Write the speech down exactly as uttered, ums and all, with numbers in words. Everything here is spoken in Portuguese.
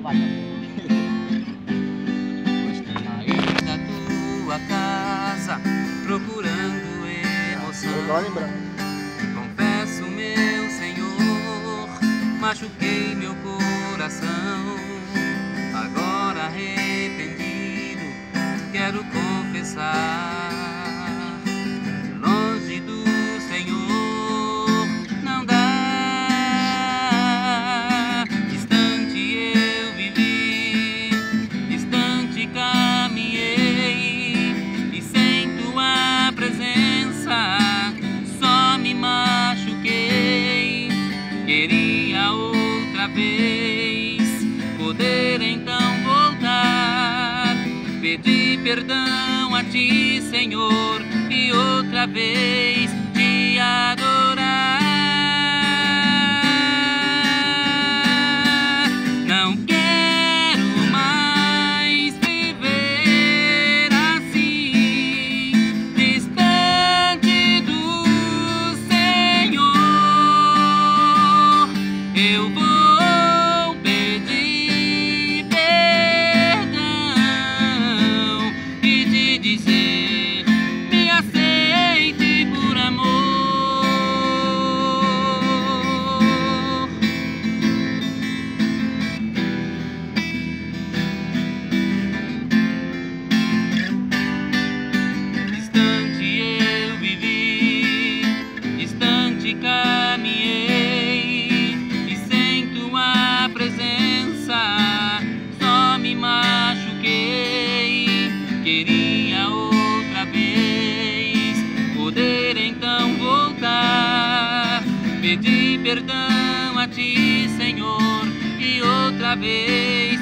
Saí da tua casa procurando emoção. Confesso, meu Senhor, machuquei meu coração. Agora arrependido, quero confessar. Longe do Senhor não dá. Distante eu vivi, distante caminhei, e sem tua presença só me machuquei. Queria outra vez poder então voltar, pedir perdão a ti, Senhor, e outra vez te adorar. Não quero mais viver assim, distante do Senhor. Eu vou dizer, me aceite por amor. Distante eu vivi, distante caminhei, e sem tua presença só me machuquei. Queria outra vez poder então voltar, pedir perdão a ti, Senhor, e outra vez